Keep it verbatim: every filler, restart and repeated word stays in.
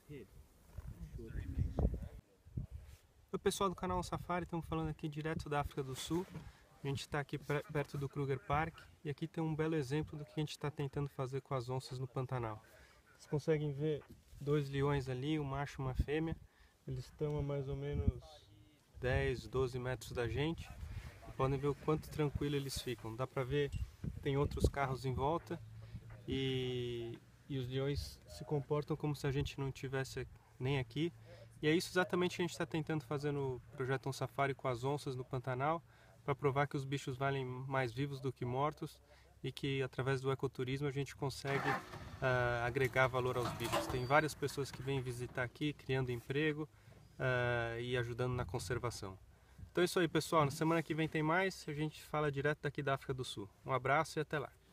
Oi pessoal do canal Safari, estamos falando aqui direto da África do Sul. A gente está aqui perto do Kruger Park e aqui tem um belo exemplo do que a gente está tentando fazer com as onças no Pantanal. Vocês conseguem ver dois leões ali, um macho e uma fêmea. Eles estão a mais ou menos dez, doze metros da gente. Podem ver o quanto tranquilo eles ficam. Dá para ver, tem outros carros em volta e, e os leões se comportam como se a gente não estivesse nem aqui. E é isso exatamente que a gente está tentando fazer no projeto Um Safari com as onças no Pantanal, para provar que os bichos valem mais vivos do que mortos e que através do ecoturismo a gente consegue uh, agregar valor aos bichos. Tem várias pessoas que vêm visitar aqui, criando emprego uh, e ajudando na conservação. Então é isso aí pessoal, na semana que vem tem mais, a gente fala direto daqui da África do Sul. Um abraço e até lá!